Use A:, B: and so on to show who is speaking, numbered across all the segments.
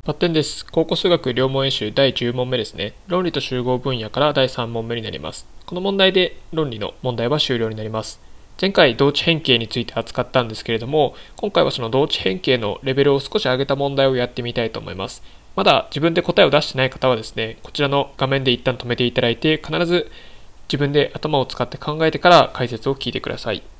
A: 発展です。高校数学両問演習第10問目ですね。論理と集合分野から第3問目になります。この問題で論理の問題は終了になります。前回同値変形について扱ったんですけれども、今回はその同値変形のレベルを少し上げた問題をやってみたいと思います。まだ自分で答えを出してない方はですね、こちらの画面で一旦止めていただいて、必ず自分で頭を使って考えてから解説を聞いてください。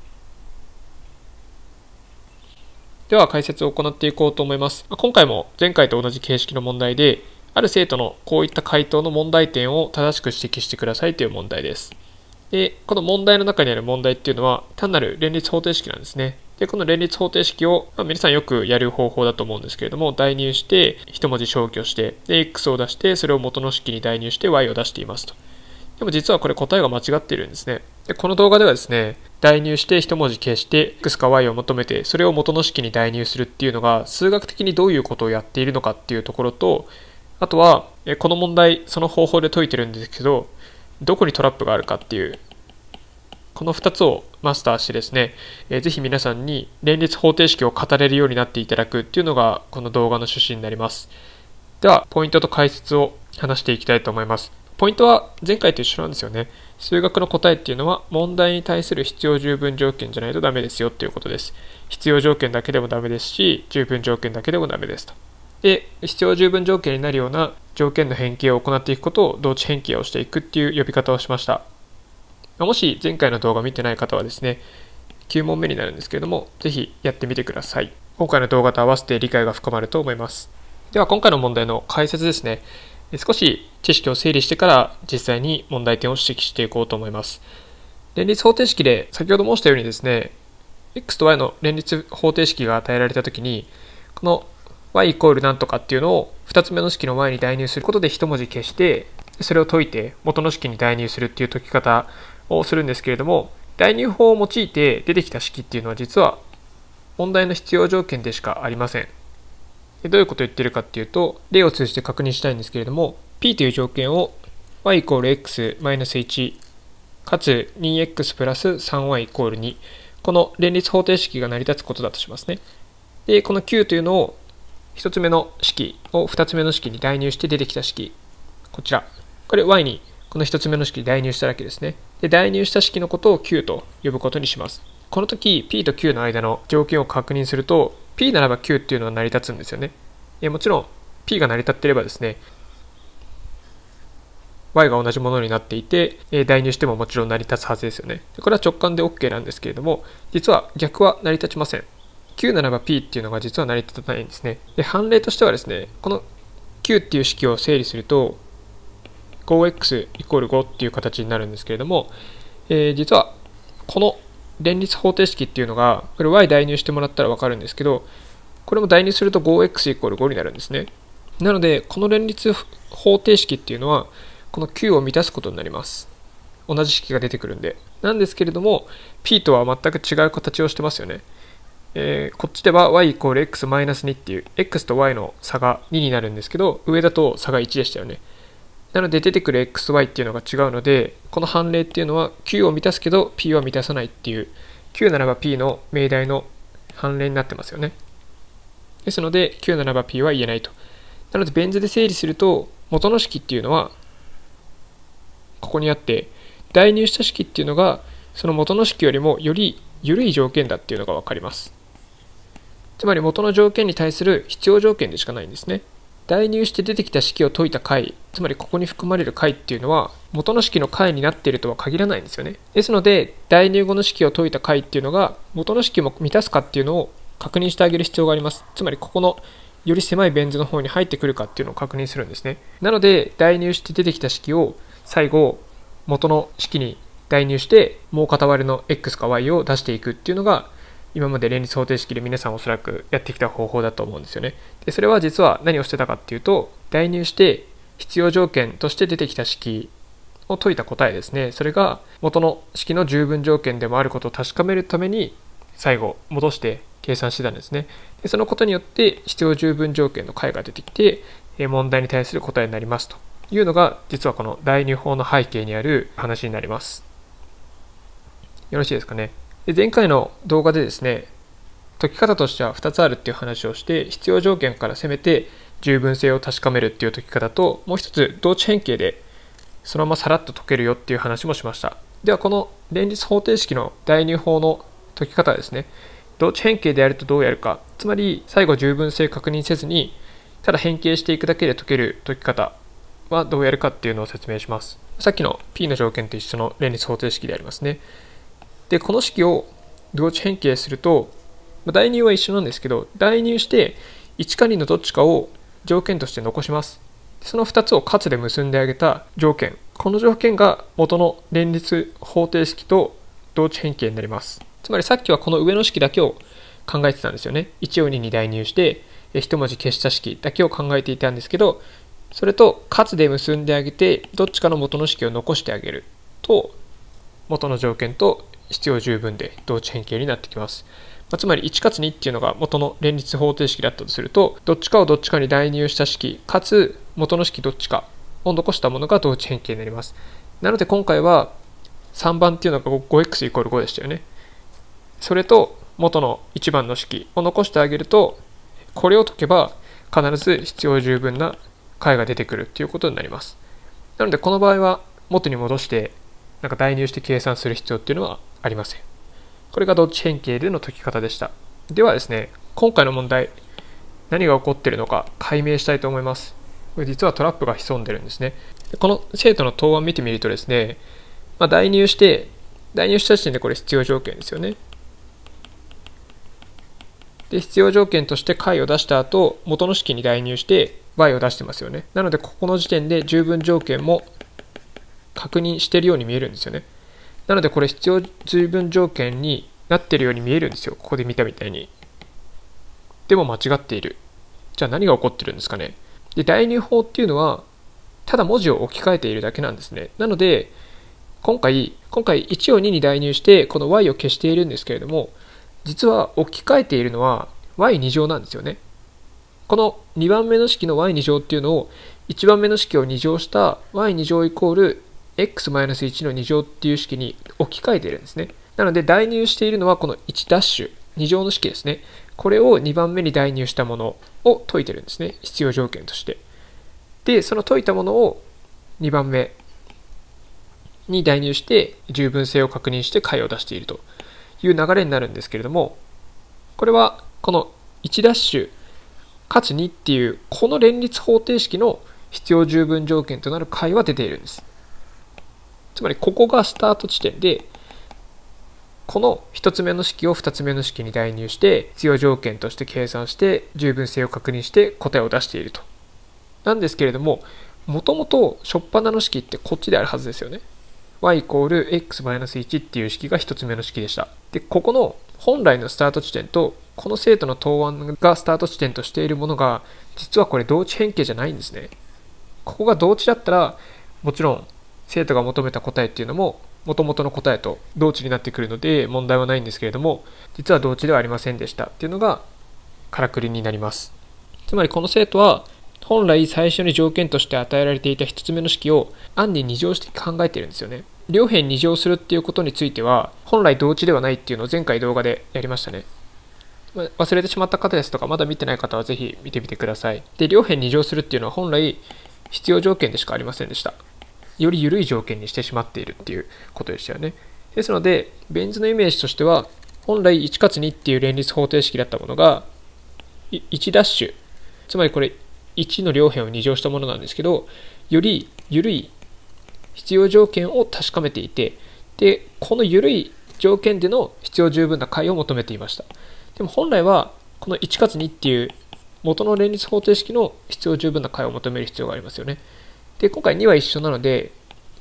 A: では解説を行っていこうと思います。今回も前回と同じ形式の問題で、ある生徒のこういった回答の問題点を正しく指摘してくださいという問題です。で、この問題の中にある問題っていうのは単なる連立方程式なんですね。で、この連立方程式を、皆さんよくやる方法だと思うんですけれども、代入して一文字消去して、で、x を出して、それを元の式に代入して y を出していますと。でも実はこれ答えが間違っているんですね。で、この動画ではですね、代入して一文字消して x か y を求めてそれを元の式に代入するっていうのが数学的にどういうことをやっているのかっていうところと、あとはこの問題その方法で解いてるんですけど、どこにトラップがあるかっていうこの2つをマスターしてですね、ぜひ皆さんに連立方程式を語れるようになっていただくっていうのがこの動画の趣旨になります。ではポイントと解説を話していきたいと思います。ポイントは前回と一緒なんですよね。数学の答えっていうのは問題に対する必要十分条件じゃないとダメですよっていうことです。必要条件だけでもダメですし、十分条件だけでもダメですと。で、必要十分条件になるような条件の変形を行っていくことを同値変形をしていくっていう呼び方をしました。もし前回の動画を見てない方はですね、9問目になるんですけれども、ぜひやってみてください。今回の動画と合わせて理解が深まると思います。では今回の問題の解説ですね。少し知識を整理してから実際に問題点を指摘していこうと思います。連立方程式で先ほど申したようにですね、x と y の連立方程式が与えられたときに、この y イコールなんとかっていうのを2つ目の式の y に代入することで一文字消して、それを解いて元の式に代入するっていう解き方をするんですけれども、代入法を用いて出てきた式っていうのは実は問題の必要条件でしかありません。どういうことを言っているかっていうと、例を通じて確認したいんですけれども、p という条件を y イコール x-1 かつ 2x プラス 3y イコール2、この連立方程式が成り立つことだとしますね。で、この q というのを1つ目の式を2つ目の式に代入して出てきた式、こちら。これ y にこの1つ目の式に代入しただけですね。で、代入した式のことを q と呼ぶことにします。この時 p と q の間の条件を確認すると、p ならば q っていうのは成り立つんですよね。もちろん p が成り立っていればですね、y が同じものになっていて、代入してももちろん成り立つはずですよね。これは直感で OK なんですけれども、実は逆は成り立ちません。q ならば p っていうのが実は成り立たないんですね。で、判例としてはですね、この q っていう式を整理すると 5x イコール5っていう形になるんですけれども、実はこの連立方程式っていうのが、これ y 代入してもらったら分かるんですけど、これも代入すると 5x イコール5になるんですね。なので、この連立方程式っていうのは、この q を満たすことになります。同じ式が出てくるんで。なんですけれども、p とは全く違う形をしてますよね。こっちでは y イコール x-2 っていう、x と y の差が2になるんですけど、上だと差が1でしたよね。なので出てくる xy っていうのが違うので、この判例っていうのは q を満たすけど p は満たさないっていう、q ならば p の命題の判例になってますよね。ですので q ならば p は言えないと。なのでベン図で整理すると、元の式っていうのはここにあって、代入した式っていうのがその元の式よりもより緩い条件だっていうのが分かります。つまり元の条件に対する必要条件でしかないんですね。代入して出てきた式を解いた解、つまりここに含まれる解っていうのは元の式の解になっているとは限らないんですよね。ですので代入後の式を解いた解っていうのが元の式も満たすかっていうのを確認してあげる必要があります。つまりここのより狭いベン図の方に入ってくるかっていうのを確認するんですね。なので代入して出てきた式を最後元の式に代入してもう片割れの x か y を出していくっていうのが今まで連立方程式で皆さんおそらくやってきた方法だと思うんですよね。で、それは実は何をしてたかっていうと、代入して必要条件として出てきた式を解いた答えですね。それが元の式の十分条件でもあることを確かめるために最後戻して計算してたんですね。で、そのことによって必要十分条件の解が出てきて、問題に対する答えになりますというのが実はこの代入法の背景にある話になります。よろしいですかね。で、前回の動画でですね、解き方としては2つあるっていう話をして、必要条件から攻めて十分性を確かめるっていう解き方と、もう一つ同値変形でそのままさらっと解けるよっていう話もしました。ではこの連立方程式の代入法の解き方ですね。同値変形でやるとどうやるか、つまり最後十分性確認せずにただ変形していくだけで解ける解き方はどうやるかっていうのを説明します。さっきの P の条件と一緒の連立方程式でありますね。でこの式を同値変形すると、代入は一緒なんですけど、代入して1か2のどっちかを条件として残します。その2つを括で結んであげた条件、この条件が元の連立方程式と同値変形になります。つまりさっきはこの上の式だけを考えてたんですよね。1を2に代入して一文字消した式だけを考えていたんですけど、それと括で結んであげてどっちかの元の式を残してあげると、元の条件と必要十分で同値変形になってきます。つまり1かつ2っていうのが元の連立方程式だったとすると、どっちかをどっちかに代入した式かつ元の式どっちかを残したものが同値変形になります。なので今回は3番っていうのが 5x イコール5でしたよね。それと元の1番の式を残してあげると、これを解けば必ず必要十分な解が出てくるっていうことになります。なのでこの場合は元に戻して代入して計算する必要っていうのはありません。これが同値変形での解き方でした。ではですね、今回の問題、何が起こっているのか解明したいと思います。これ実はトラップが潜んでるんですね。この生徒の答案見てみるとですね、代入した時点でこれ必要条件ですよね。で、必要条件として解を出した後、元の式に代入して y を出してますよね。なのでここの時点で十分条件も確認しているように見えるんですよね。なのでこれ必要十分条件になっているように見えるんですよ。ここで見たみたいに。でも間違っている。じゃあ何が起こってるんですかね。で、代入法っていうのはただ文字を置き換えているだけなんですね。なので今回1を2に代入してこの y を消しているんですけれども、実は置き換えているのは y2 乗なんですよね。この2番目の式の y2 乗っていうのを1番目の式を2乗した y2 乗イコールx-1 の2乗っていう式に置き換えているんですね。なので代入しているのはこの1ダッシュ2乗の式ですね。これを2番目に代入したものを解いてるんですね。必要条件として。で、その解いたものを2番目に代入して十分性を確認して解を出しているという流れになるんですけれども、これはこの1ダッシュかつ2っていうこの連立方程式の必要十分条件となる解は出ているんです。つまりここがスタート地点で、この1つ目の式を2つ目の式に代入して必要条件として計算して十分性を確認して答えを出していると。なんですけれども、もともと初っ端の式ってこっちであるはずですよね。y イコール x-1 っていう式が1つ目の式でした。で、ここの本来のスタート地点とこの生徒の答案がスタート地点としているものが実はこれ同値変形じゃないんですね。ここが同値だったらもちろん生徒が求めた答えっていうのも元々の答えと同値になってくるので問題はないんですけれども、実は同値ではありませんでしたっていうのがからくりになります。つまりこの生徒は本来最初に条件として与えられていた1つ目の式を案に2乗して考えているんですよね。両辺2乗するっていうことについては本来同値ではないっていうのを前回動画でやりましたね。忘れてしまった方ですとかまだ見てない方はぜひ見てみてください。で、両辺2乗するっていうのは本来必要条件でしかありませんでした。より緩い条件にしてしまっているっていうことでしたよね。ですのでベン図のイメージとしては本来1かつ2っていう連立方程式だったものが1ダッシュ、つまりこれ1の両辺を2乗したものなんですけど、より緩い必要条件を確かめていて、でこの緩い条件での必要十分な解を求めていました。でも本来はこの1かつ2っていう元の連立方程式の必要十分な解を求める必要がありますよね。で今回2は一緒なので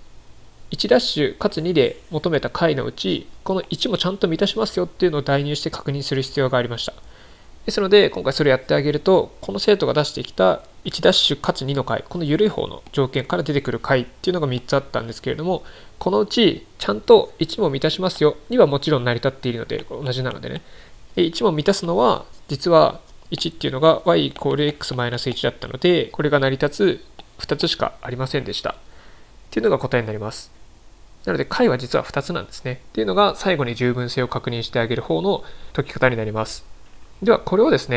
A: 1ダッシュかつ2で求めた解のうちこの1もちゃんと満たしますよっていうのを代入して確認する必要がありました。ですので今回それやってあげると、この生徒が出してきた1ダッシュかつ2の解、この緩い方の条件から出てくる解っていうのが3つあったんですけれども、このうちちゃんと1も満たしますよ、2はもちろん成り立っているので同じなのでね、1も満たすのは実は1っていうのが y イコール x-1 だったので、これが成り立つ2つしかありませんでしたっていうのが答えになります。なので解は実は2つなんですねっていうのが最後に十分性を確認してあげる方の解き方になります。ではこれをですね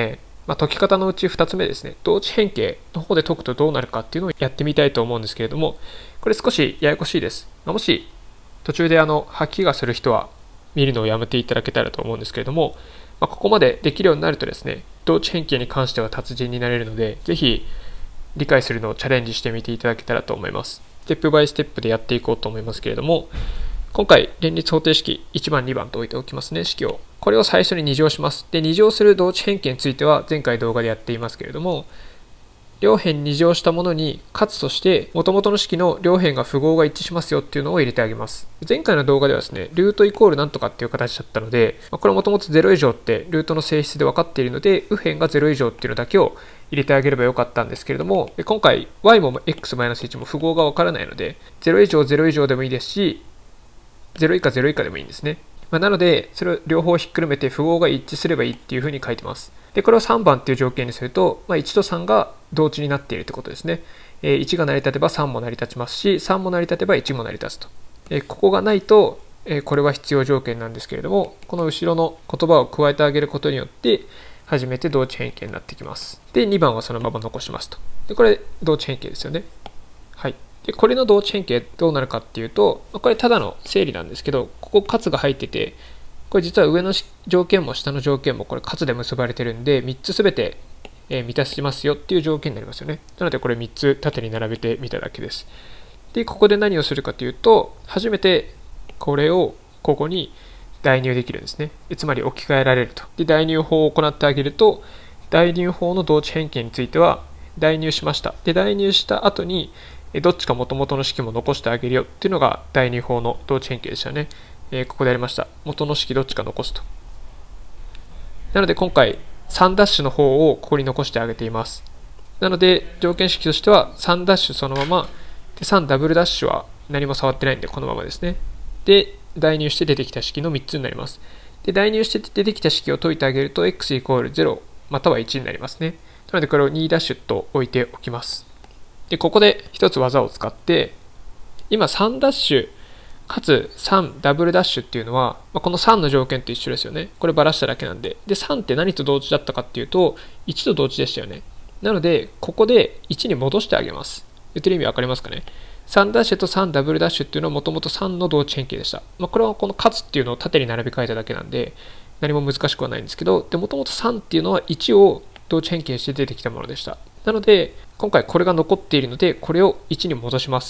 A: 解き方のうち2つ目ですね、同値変形の方で解くとどうなるかっていうのをやってみたいと思うんですけれども、これ少しややこしいです。もし途中で吐きがする人は見るのをやめていただけたらと思うんですけれども、ここまでできるようになるとですね、同値変形に関しては達人になれるので、ぜひ理解するのをチャレンジしてみていただけたらと思います。ステップバイステップでやっていこうと思いますけれども、今回連立方程式1番2番と置いておきますね、式を。これを最初に2乗します。で、2乗する同値変形については前回動画でやっていますけれども、両辺2乗したものにかつとして元々の式の両辺が符号が一致しますよっていうのを入れてあげます。前回の動画ではですね、ルートイコールなんとかっていう形だったので、これはもともと0以上ってルートの性質で分かっているので、右辺が0以上っていうのだけを入れてあげればよかったんですけれども、今回 y も x-1 も符号が分からないので、0以上0以上でもいいですし、0以下0以下でもいいんですね。なので、それを両方ひっくるめて符号が一致すればいいっていうふうに書いてます。で、これを3番っていう条件にすると、1と3が同値になっているってことですね。1が成り立てば3も成り立ちますし、3も成り立てば1も成り立つと。ここがないと、これは必要条件なんですけれども、この後ろの言葉を加えてあげることによって、初めて同値変形になってきます。で、2番はそのまま残しますと。で、これ同値変形ですよね。はい。で、これの同値変形どうなるかっていうと、これただの整理なんですけど、ここカツが入ってて、これ実は上の条件も下の条件もこれカツで結ばれてるんで、3つすべて満たしますよっていう条件になりますよね。なのでこれ3つ縦に並べてみただけです。で、ここで何をするかというと、初めてこれをここに代入できるんですね。つまり置き換えられると。で、代入法を行ってあげると、代入法の同値変形については代入しました。で、代入した後にどっちか元々の式も残してあげるよっていうのが代入法の同値変形でしたね。ここでやりました。元の式どっちか残すと。なので今回3ダッシュの方をここに残してあげています。なので条件式としては3ダッシュそのまま、で3ダブルダッシュは何も触ってないんでこのままですね。で、代入して出てきた式の3つになります。で、代入して出てきた式を解いてあげると x イコール0または1になりますね。なのでこれを2ダッシュと置いておきます。で、ここで一つ技を使って、今3ダッシュかつ3ダブルダッシュっていうのは、この3の条件と一緒ですよね。こればらしただけなんで。で、3って何と同値だったかっていうと、1と同値でしたよね。なので、ここで1に戻してあげます。言ってる意味わかりますかね。3ダッシュと3ダブルダッシュっていうのはもともと3の同値変形でした。これはこのカツっていうのを縦に並び替えただけなんで、何も難しくはないんですけど、で、もともと3っていうのは1を同値変形して出てきたものでした。なので、今回これが残っているので、これを1に戻します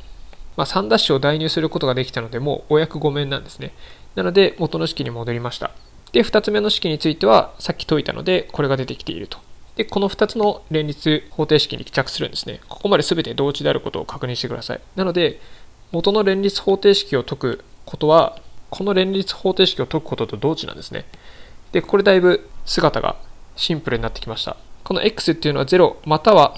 A: 。3ダッシュを代入することができたので、もうお役御免なんですね。なので、元の式に戻りました。で、2つ目の式については、さっき解いたので、これが出てきていると。で、この2つの連立方程式に帰着するんですね。ここまで全て同値であることを確認してください。なので、元の連立方程式を解くことは、この連立方程式を解くことと同値なんですね。で、これだいぶ姿がシンプルになってきました。この x っていうのは0または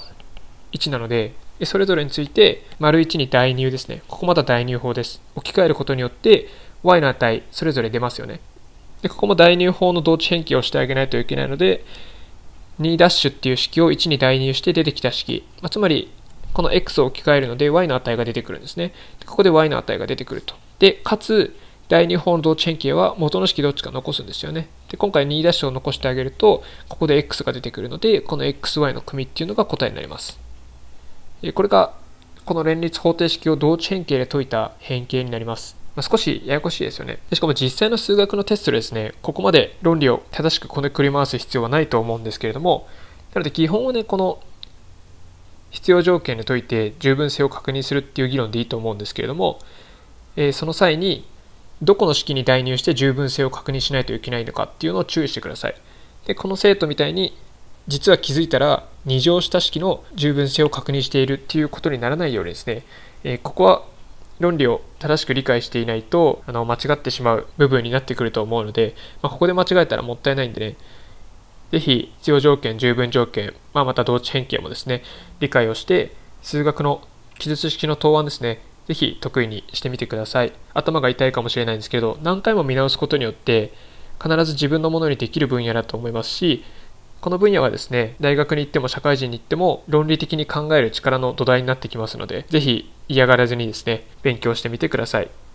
A: 1なので、それぞれについて、丸1に代入ですね。ここまた代入法です。置き換えることによって、y の値、それぞれ出ますよね。で、ここも代入法の同値変形をしてあげないといけないので、2ダッシュっていう式を1に代入して出てきた式。つまり、この x を置き換えるので、y の値が出てくるんですね。ここで y の値が出てくると。で、かつ、代入法の同値変形は元の式どっちか残すんですよね。で、今回2ダッシュを残してあげると、ここで x が出てくるので、この xy の組っていうのが答えになります。これがこの連立方程式を同値変形で解いた変形になります。少しややこしいですよね。しかも実際の数学のテストでですね、ここまで論理を正しくこねくり回す必要はないと思うんですけれども、なので基本はね、この必要条件で解いて十分性を確認するっていう議論でいいと思うんですけれども、その際にどこの式に代入して十分性を確認しないといけないのかっていうのを注意してください。で、この生徒みたいに実は気づいたら2乗した式の十分性を確認しているっていうことにならないようにですね、ここは論理を正しく理解していないと間違ってしまう部分になってくると思うので、ここで間違えたらもったいないんでね、ぜひ必要条件、十分条件、また同値変形もですね、理解をして数学の記述式の答案ですね、ぜひ得意にしてみてください。頭が痛いかもしれないんですけど、何回も見直すことによって必ず自分のものにできる分野だと思いますし、この分野はですね、大学に行っても社会人に行っても論理的に考える力の土台になってきますので、ぜひ嫌がらずにですね、勉強してみてください。